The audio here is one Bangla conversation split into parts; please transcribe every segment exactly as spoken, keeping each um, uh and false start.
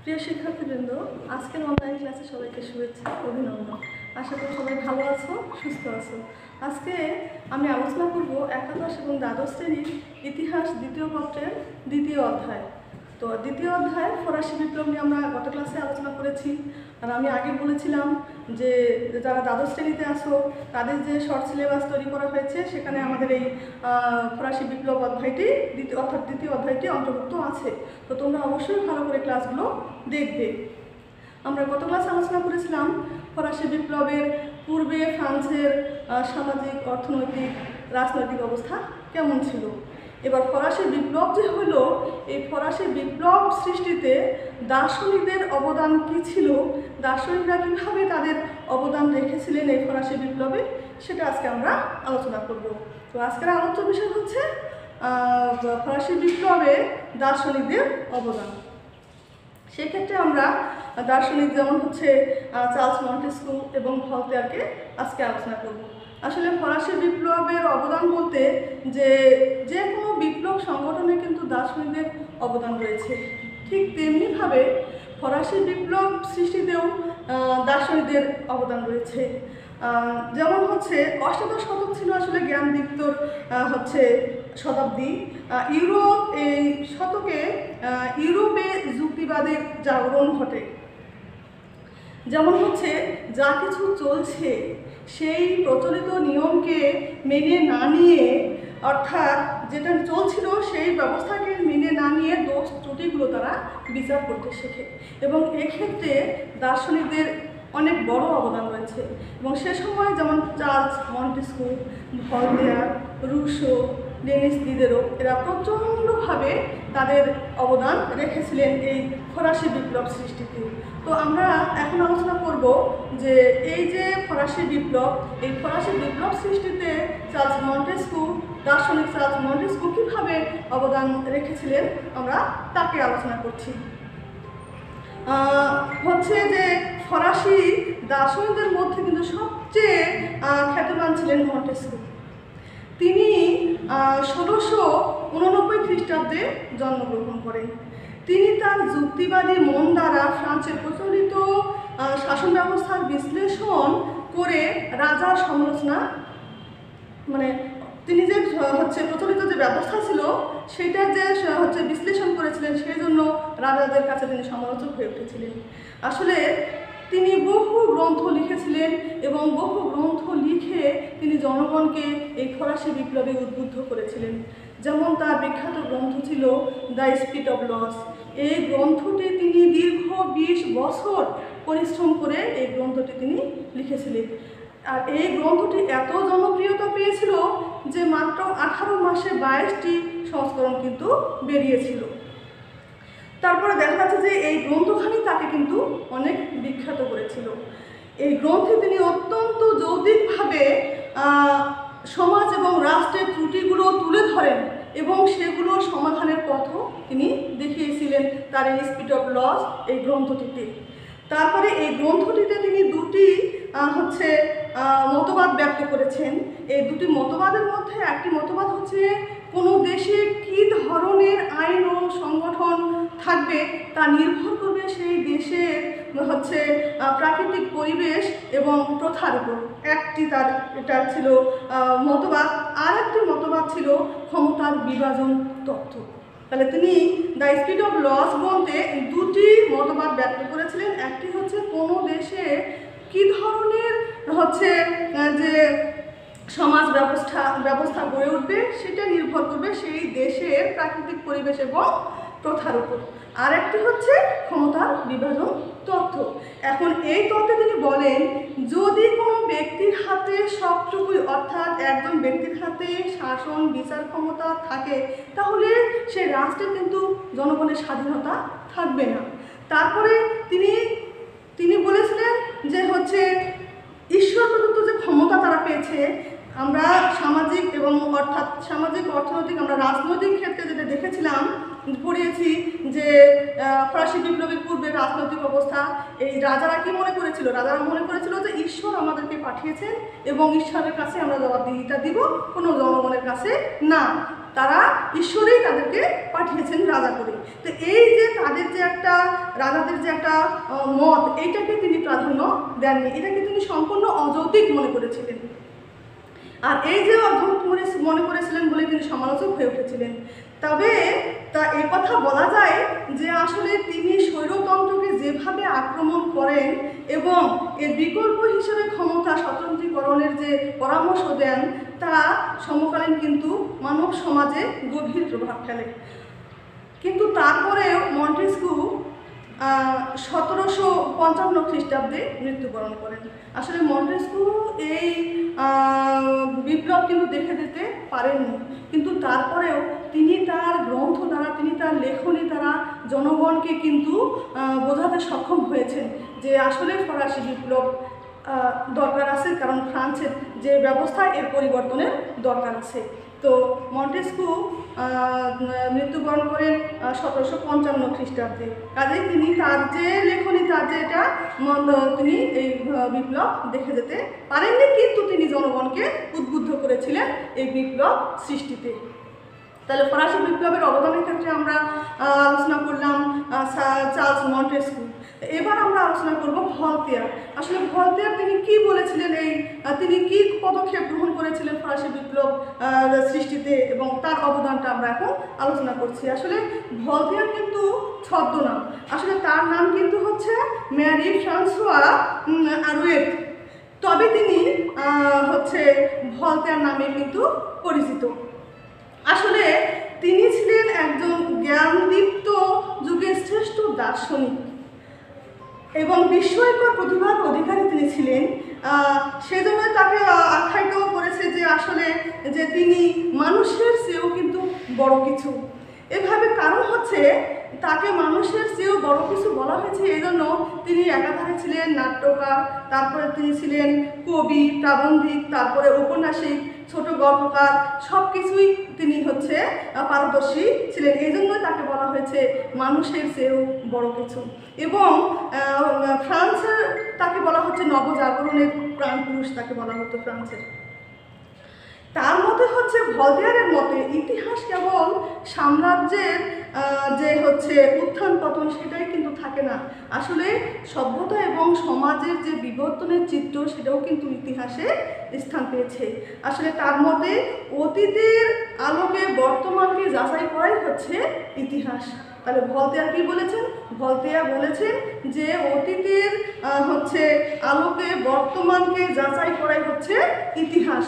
প্রিয় শিক্ষার্থীবৃন্দ, আজকের অনলাইন ক্লাসে সবাইকে শুভেচ্ছা, অভিনন্দন। আশা করি সবাই ভালো আছো, সুস্থ আছো। আজকে আমি আলোচনা করব একাদশ এবং দ্বাদশ শ্রেণীর ইতিহাস দ্বিতীয় পত্রের দ্বিতীয় অধ্যায়। তো দ্বিতীয় অধ্যায় ফরাসি বিপ্লব নিয়ে আমরা গত ক্লাসে আলোচনা করেছি। আর আমি আগে বলেছিলাম যে যারা দ্বাদশ শ্রেণীতে আসো তাদের যে শর্ট সিলেবাস তৈরি করা হয়েছে সেখানে আমাদের এই ফরাসি বিপ্লব অধ্যায়টি দ্বিতীয় অর্থাৎ দ্বিতীয় অধ্যায়টি অন্তর্ভুক্ত আছে। তো তোমরা অবশ্যই ভালো করে ক্লাসগুলো দেখবে। আমরা গত ক্লাসে আলোচনা করেছিলাম ফরাসি বিপ্লবের পূর্বে ফ্রান্সের সামাজিক, অর্থনৈতিক, রাজনৈতিক অবস্থা কেমন ছিল। এবার ফরাসি বিপ্লব যে হলো, এই ফরাসি বিপ্লব সৃষ্টিতে দার্শনিকদের অবদান কী ছিল, দার্শনিকরা কীভাবে তাদের অবদান রেখেছিলেন এই ফরাসি বিপ্লবে, সেটা আজকে আমরা আলোচনা করব। তো আজকের আলোচ্য বিষয় হচ্ছে ফরাসি বিপ্লবে দার্শনিকদের অবদান। সেক্ষেত্রে আমরা দার্শনিক যেমন হচ্ছে চার্লস মন্টেস্কু এবং ভলতেয়ারকে আজকে আলোচনা করব। আসলে ফরাসি বিপ্লবের অবদান বলতে যে যে কোনো বিপ্লব সংগঠনে কিন্তু দার্শনিকদের অবদান রয়েছে, ঠিক তেমনিভাবে ফরাসি বিপ্লব সৃষ্টিতেও দার্শনিকদের অবদান রয়েছে। যেমন হচ্ছে অষ্টাদশ শতক ছিল আসলে জ্ঞানদীপ্তর হচ্ছে শতাব্দী। ইউরোপ এই শতকে ইউরোপে যুক্তিবাদের জাগরণ ঘটে। যেমন হচ্ছে যা কিছু চলছে সেই প্রচলিত নিয়মকে মেনে না নিয়ে, অর্থাৎ যেটা চলছিল সেই ব্যবস্থাকে মেনে না নিয়ে দোষ ত্রুটিগুলো তারা বিচার করতে শেখে, এবং এক্ষেত্রে দার্শনিকদের অনেক বড় অবদান রয়েছে। এবং সে সময় যেমন Charles Montesquieu, Voltaire, Rousseau, Denis Diderot এরা প্রচণ্ডভাবে তাদের অবদান রেখেছিলেন এই ফরাসি বিপ্লব সৃষ্টিতে। তো আমরা এখন আলোচনা করব যে এই যে ফরাসি বিপ্লব, এই ফরাসি বিপ্লব সৃষ্টিতে চার্লস মন্টেস্কু, দার্শনিক চার্লস মন্টেস্কু কীভাবে অবদান রেখেছিলেন আমরা তাকে আলোচনা করছি। হচ্ছে যে ফরাসি দার্শনিকদের মধ্যে কিন্তু সবচেয়ে খ্যাতিমান ছিলেন মন্টেস্কু। তিনি ষোলোশো উননব্বই খ্রিস্টাব্দে জন্মগ্রহণ করেন। তিনি তার যুক্তিবাদী মন দ্বারা ফ্রান্সের প্রচলিত শাসন ব্যবস্থার বিশ্লেষণ করে রাজার সমালোচনা, মানে তিনি যে হচ্ছে প্রচলিত যে ব্যবস্থা ছিল সেটার যে হচ্ছে বিশ্লেষণ করেছিলেন, সেই জন্য রাজাদের কাছে তিনি সমালোচক হয়ে উঠেছিলেন। আসলে তিনি বহু গ্রন্থ লিখেছিলেন এবং বহু গ্রন্থ লিখে তিনি জনগণকে এই ফরাসি বিপ্লবে উদ্বুদ্ধ করেছিলেন। যেমন তার বিখ্যাত গ্রন্থ ছিল দ্য স্পিরিট অফ লস। এই গ্রন্থটি তিনি দীর্ঘ বিশ বছর পরিশ্রম করে এই গ্রন্থটি তিনি লিখেছিলেন। আর এই গ্রন্থটি এত জনপ্রিয়তা পেয়েছিল যে মাত্র আঠারো মাসে বাইশটি সংস্করণ কিন্তু বেরিয়েছিল। তারপরে দেখা যাচ্ছে যে এই গ্রন্থখানি তাকে কিন্তু অনেক বিখ্যাত করেছিল। এই গ্রন্থে তিনি অত্যন্ত যৌক্তিকভাবে সমাজ এবং রাষ্ট্রের ত্রুটিগুলো তুলে ধরেন এবং সেগুলোর সমাধানের পথও তিনি দেখিয়েছিলেন তার এই স্পিরিট অফ লস এই গ্রন্থটিতে। তারপরে এই গ্রন্থটিতে তিনি দুটি হচ্ছে মতবাদ ব্যক্ত করেছেন। এই দুটি মতবাদের মধ্যে একটি মতবাদ হচ্ছে কোনো দেশে কী ধরনের আইন ও সংগঠন থাকবে তা নির্ভর করবে সেই দেশের হচ্ছে প্রাকৃতিক পরিবেশ এবং প্রথার উপর। একটি তার এটা ছিল মতবাদ, আর একটি মতবাদ ছিল ক্ষমতার বিভাজন তত্ত্ব। তাহলে তিনি দ্য স্পিরিট অফ লস গ্রন্থে দুটি মতবাদ ব্যক্ত করেছিলেন। একটি হচ্ছে কোনো দেশে কী ধরনের হচ্ছে যে সমাজ ব্যবস্থা ব্যবস্থা গড়ে উঠবে সেটা নির্ভর করবে সেই দেশের প্রাকৃতিক পরিবেশ এবং প্রথার উপর। আর একটি হচ্ছে ক্ষমতার বিভাজন তত্ত্ব। এখন এই তত্ত্বে তিনি বলেন, যদি কোনো ব্যক্তির হাতে সবটুকুই, অর্থাৎ একজন ব্যক্তির হাতে শাসন বিচার ক্ষমতা থাকে, তাহলে সেই রাষ্ট্রে কিন্তু জনগণের স্বাধীনতা থাকবে না। তারপরে তিনি তিনি বলেছিলেন যে হচ্ছে ঈশ্বর প্রদত্ত যে ক্ষমতা তারা পেয়েছে, আমরা সামাজিক এবং অর্থাৎ সামাজিক, অর্থনৈতিক, আমরা রাজনৈতিক ক্ষেত্রে যেটা দেখেছিলাম, পড়িয়েছি যে ফরাসি বিপ্লবের পূর্বে রাজনৈতিক অবস্থা, এই রাজারা কি মনে করেছিল, রাজারা মনে করেছিল যে ঈশ্বর আমাদেরকে পাঠিয়েছেন এবং ঈশ্বরের কাছে আমরা জবাবদিহিতা দিব, কোনো জনগণের কাছে না। তারা ঈশ্বরেই তাদেরকে পাঠিয়েছেন রাজা করে। তো এই যে তাদের যে একটা রাজাদের যে একটা মত, এইটাকে তিনি প্রাধান্য দেননি, এটাকে তিনি সম্পূর্ণ অযৌক্তিক মনে করেছিলেন। আর এই যে অদ্ভুত মনে করেছিলেন বলে তিনি সমালোচক হয়ে উঠেছিলেন। তবে তা এ কথা বলা যায় যে আসলে তিনি স্বৈরতন্ত্রকে যেভাবে আক্রমণ করেন এবং এর বিকল্প হিসেবে ক্ষমতা স্বতন্ত্রীকরণের যে পরামর্শ দেন, তা সমকালীন কিন্তু মানব সমাজে গভীর প্রভাব ফেলে। কিন্তু তারপরেও মন্টেস্ক্যু সতেরোশো পঞ্চান্ন খ্রিস্টাব্দে মৃত্যুবরণ করেন। আসলে মন্টেস্ক্যু এই বিপ্লব কিন্তু দেখে দিতে পারেননি, কিন্তু তারপরেও তিনি তার গ্রন্থ দ্বারা, তিনি তার লেখনী দ্বারা জনগণকে কিন্তু বোঝাতে সক্ষম হয়েছেন যে আসলে ফরাসি বিপ্লব দরকার আছে, কারণ ফ্রান্সের যে ব্যবস্থা এর পরিবর্তনের দরকার আছে। তো মন্টেস্ক্যু মৃত্যুবরণ করেন সতেরোশো পঞ্চান্ন খ্রিস্টাব্দে। কাজেই তিনি তার যে লেখনী, তার যে এটা তিনি এই বিপ্লব দেখে যেতে পারেননি, কিন্তু তিনি জনগণকে উদ্বুদ্ধ করেছিলেন এই বিপ্লব সৃষ্টিতে। তাহলে ফরাসি বিপ্লবের অবদানের ক্ষেত্রে আমরা আলোচনা করলাম চার্লস মন্টেস্ক্যু। এবার আমরা আলোচনা করব ভলতেয়ার। আসলে ভলতেয়ার তিনি কি বলেছিলেন, এই তিনি কি পদক্ষেপ গ্রহণ করেছিলেন ফরাসি বিপ্লব সৃষ্টিতে, এবং তার অবদানটা আমরা এখন আলোচনা করছি। আসলে ভলতেয়ার কিন্তু ছদ্মনাম, আসলে তার নাম কিন্তু হচ্ছে ম্যারি ফ্রান্সোয়া আরুয়েট, তবে তিনি হচ্ছে ভলতেয়ার নামে কিন্তু পরিচিত। আসলে তিনি ছিলেন একজন জ্ঞানদীপ্ত যুগের শ্রেষ্ঠ দার্শনিক এবং বিস্ময়কর প্রতিভার অধিকারী তিনি ছিলেন। সেজন্য তাকে আখ্যায়িত করেছে যে আসলে যে তিনি মানুষের চেয়েও কিন্তু বড় কিছু। এভাবে কারণ হচ্ছে তাকে মানুষের চেয়েও বড় কিছু বলা হয়েছে, এই জন্য তিনি একাধারে ছিলেন নাট্যকার, তারপরে তিনি ছিলেন কবি, প্রাবন্ধিক, তারপরে ঔপন্যাসিক, ছোট গল্পকার, সব কিছুই তিনি হচ্ছে পারদর্শী ছিলেন। এই জন্যই তাকে বলা হয়েছে মানুষের চেয়েও বড় কিছু। এবং ফ্রান্সের তাকে বলা হচ্ছে নবজাগরণের প্রাণ পুরুষ, তাকে বলা হতো ফ্রান্সের। তার মতে হচ্ছে ভলতেয়ারের মতে ইতিহাস কেবল সাম্রাজ্যের যে হচ্ছে উত্থান পতন সেটাই কিন্তু থাকে না, আসলে সভ্যতা এবং সমাজের যে বিবর্তনের চিত্র সেটাও কিন্তু ইতিহাসে স্থান পেয়েছে। আসলে তার মতে অতীতের আলোকে বর্তমানকে যাচাই করাই হচ্ছে ইতিহাস। তাহলে ভলতেয়ার কি বলেছেন? ভলতেয়ার বলেছেন যে অতীতের হচ্ছে আলোকে বর্তমানকে যাচাই করাই হচ্ছে ইতিহাস।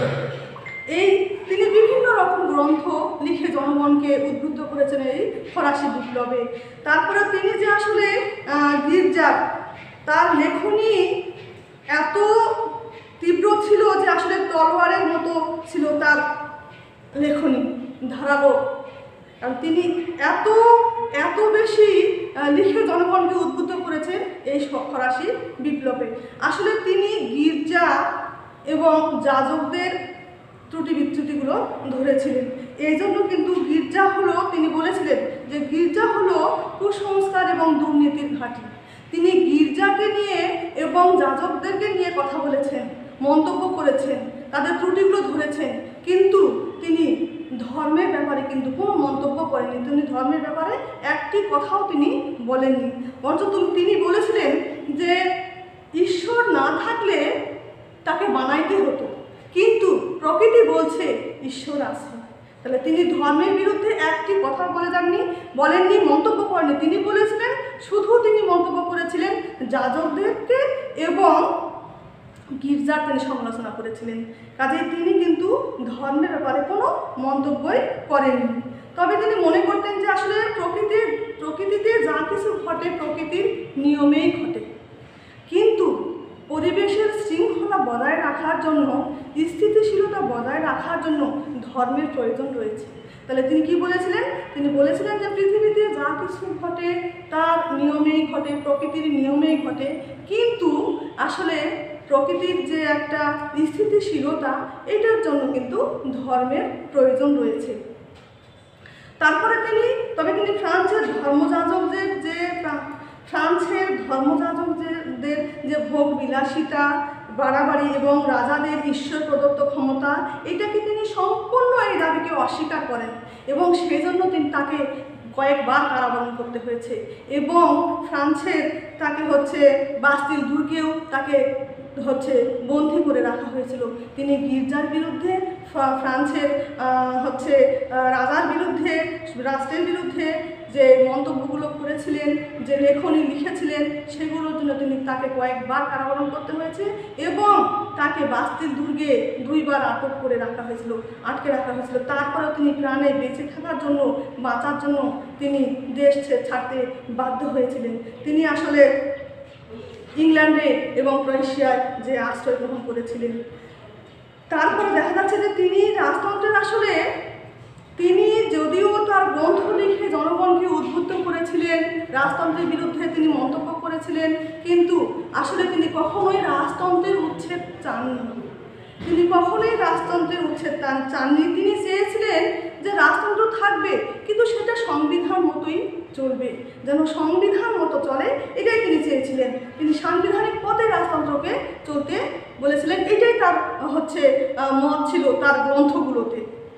এই তিনি বিভিন্ন রকম গ্রন্থ লিখে জনগণকে উদ্বুদ্ধ করেছেন এই ফরাসি বিপ্লবে। তারপরে তিনি যে আসলে গির্জা, তার লেখনী এত তীব্র ছিল যে আসলে তলোয়ারের মতো ছিল তার লেখনী, ধারালো। কারণ তিনি এত এত বেশি লিখে জনগণকে উদ্বুদ্ধ করেছেন এই ফরাসি বিপ্লবে। আসলে তিনি গির্জা এবং যাজকদের ত্রুটি বিচ্যুতিগুলো ধরেছিলেন। এই জন্য কিন্তু গির্জা হলো, তিনি বলেছিলেন যে গির্জা হলো কুসংস্কার এবং দুর্নীতির ঘাঁটি। তিনি গির্জাকে নিয়ে এবং যাজকদেরকে নিয়ে কথা বলেছেন, মন্তব্য করেছেন, তাদের ত্রুটিগুলো ধরেছেন, কিন্তু তিনি ধর্মের ব্যাপারে কিন্তু কোনো মন্তব্য করেননি। তিনি ধর্মের ব্যাপারে একটি কথাও তিনি বলেননি, বরঞ্চ তিনি বলেছিলেন যে ঈশ্বর না থাকলে তাকে বানাইতে হতো, কিন্তু প্রকৃতি বলছে ঈশ্বর আছে। তাহলে তিনি ধর্মের বিরুদ্ধে একটি কথা বলে যাননি, বলেননি, মন্তব্য করেননি। তিনি বলেছিলেন, শুধু তিনি মন্তব্য করেছিলেন যাজকদেরকে এবং গির্জার তিনি সমালোচনা করেছিলেন। কাজেই তিনি কিন্তু ধর্মের ব্যাপারে কোনো মন্তব্যই করেননি। তবে তিনি মনে করতেন যে আসলে প্রকৃতির প্রকৃতিতে যা কিছু ঘটে প্রকৃতির নিয়মেই ঘটে, কিন্তু পরিবেশের শৃঙ্খলা বজায় রাখার জন্য, স্থিতিশীলতা বজায় রাখার জন্য ধর্মের প্রয়োজন রয়েছে। তাহলে তিনি কি বলেছিলেন? তিনি বলেছিলেন যে পৃথিবীতে যা কিছু ঘটে তার নিয়মেই ঘটে, প্রকৃতির নিয়মেই ঘটে, কিন্তু আসলে প্রকৃতির যে একটা স্থিতিশীলতা এটার জন্য কিন্তু ধর্মের প্রয়োজন রয়েছে। তারপরে তিনি তবে তিনি ফ্রান্সের ধর্মযাজকদের যে ফ্রান্সের ধর্মযাজকদের যে ভোগ বিলাসিতা, বাড়াবাড়ি এবং রাজাদের ঈশ্বর প্রদত্ত ক্ষমতা, এটাকে তিনি সম্পূর্ণ এই দাবিকে অস্বীকার করেন এবং সেজন্য তিনি তাকে কয়েকবার কারাবরণ করতে হয়েছে এবং ফ্রান্সের তাকে হচ্ছে বাস্তিল দুর্গেও তাকে হচ্ছে বন্দী করে রাখা হয়েছিল। তিনি গির্জার বিরুদ্ধে, ফ্রান্সের হচ্ছে রাজার বিরুদ্ধে, রাষ্ট্রের বিরুদ্ধে যে মন্তব্যগুলো করেছিলেন, যে লেখনী লিখেছিলেন, সেগুলোর জন্য তিনি তাকে কয়েকবার কারাবরণ করতে হয়েছে এবং তাকে বাস্তিল দুর্গে দুইবার আটক করে রাখা হয়েছিল, আটকে রাখা হয়েছিল। তারপরেও তিনি প্রাণে বেঁচে থাকার জন্য, বাঁচার জন্য তিনি দেশ ছাড়তে বাধ্য হয়েছিলেন। তিনি আসলে ইংল্যান্ডে এবং ক্রোয়েশিয়ায় যে আশ্রয় গ্রহণ করেছিলেন। তারপরে দেখা যাচ্ছে যে তিনি রাজতন্ত্রের আসলে তিনি যদিও তার গ্রন্থ লিখে জনগণকে উদ্বুদ্ধ করেছিলেন, রাজতন্ত্রের বিরুদ্ধে তিনি মন্তব্য করেছিলেন, কিন্তু আসলে তিনি কখনোই রাজতন্ত্রের উচ্ছেদ চাননি। তিনি কখনোই রাজতন্ত্রের উচ্ছেদ চাননি। তিনি চেয়েছিলেন যে রাজতন্ত্র থাকবে, কিন্তু সেটা সংবিধান মতোই চলবে, যেন সংবিধান মতো চলে, এটাই তিনি চেয়েছিলেন। তিনি সাংবিধানিক পথে রাজতন্ত্রকে চলতে বলেছিলেন, এটাই তার হচ্ছে মত ছিল তার গ্রন্থগুলোতে।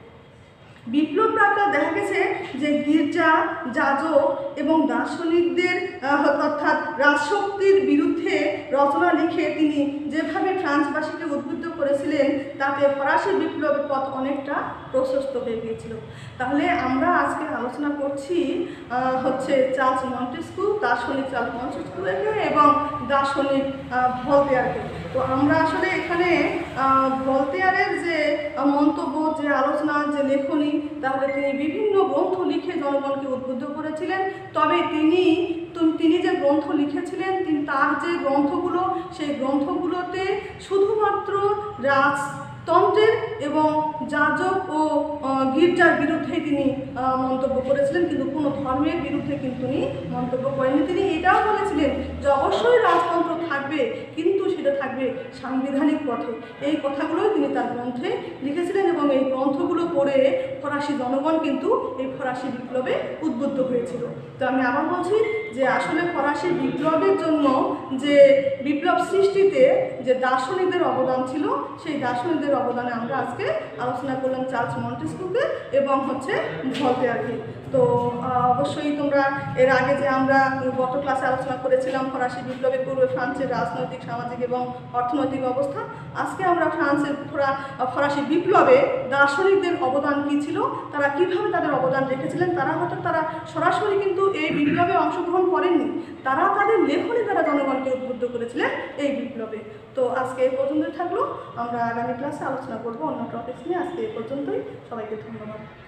বিপ্লব প্রাকার দেখা গেছে যে গির্জা, যাজক এবং দার্শনিকদের অর্থাৎ রাজশক্তির বিরুদ্ধে রচনা লিখে তিনি যেভাবে ফ্রান্সবাসীকে উদ্বুদ্ধ করেছিলেন, তাতে ফরাসি বিপ্লবের পথ অনেকটা প্রশস্ত হয়ে গিয়েছিল। তাহলে আমরা আজকে আলোচনা করছি হচ্ছে চার্লস মন্টেস্কু, দার্শনিক চার্লস মন্টেস্কুকে এবং দার্শনিক ভলতেয়ারকে। তো আমরা আসলে এখানে ভলতেয়ারের যে মন্তব্য, যে আলোচনা, যে লেখনী, তাহলে তিনি বিভিন্ন গ্রন্থ লিখে জনগণকে উদ্বুদ্ধ করেছিলেন। তবে তিনি তিনি যে গ্রন্থ লিখেছিলেন, তিনি তার যে গ্রন্থগুলো, সেই গ্রন্থগুলোতে শুধুমাত্র রাজতন্ত্রের এবং যাজক ও গির্জার বিরুদ্ধেই তিনি মন্তব্য করেছিলেন, কিন্তু কোনো ধর্মের বিরুদ্ধে কিন্তু তিনি মন্তব্য করেননি। তিনি এটাও বলেছিলেন যে অবশ্যই রাজতন্ত্র থাকবে, কিন্তু সেটা থাকবে সাংবিধানিক পথে। এই কথাগুলোই তিনি তার গ্রন্থে লিখেছিলেন এবং এই গ্রন্থগুলো পড়ে ফরাসি জনগণ কিন্তু এই ফরাসি বিপ্লবে উদ্বুদ্ধ হয়েছিল। তো আমি আবার বলছি যে আসলে ফরাসি বিপ্লবের জন্য যে বিপ্লব সৃষ্টিতে যে দার্শনিকদের অবদান ছিল, সেই দার্শনিকদের অবদানে আমরা আজকে আলোচনা করলাম চার্লস মন্টেস্কুকে এবং হচ্ছে ভলতেয়ারকে। তো অবশ্যই তোমরা এর আগে যে আমরা গত ক্লাসে আলোচনা করেছিলাম ফরাসি বিপ্লবের পূর্বে ফ্রান্সের রাজনৈতিক, সামাজিক এবং অর্থনৈতিক অবস্থা, আজকে আমরা ফ্রান্সের ফরাসি বিপ্লবে দার্শনিকদের অবদান কী ছিল, তারা কিভাবে তাদের অবদান রেখেছিলেন। তারা হয়তো তারা সরাসরি কিন্তু এই বিপ্লবে অংশগ্রহণ করেননি, তারা তাদের লেখনে তারা জনগণকে উদ্বুদ্ধ করেছিলেন এই বিপ্লবে। তো আজকে এই পর্যন্তই থাকলো, আমরা আগামী ক্লাসে আলোচনা করবো অন্য টপিকস নিয়ে। আজকে এই পর্যন্তই, সবাইকে ধন্যবাদ।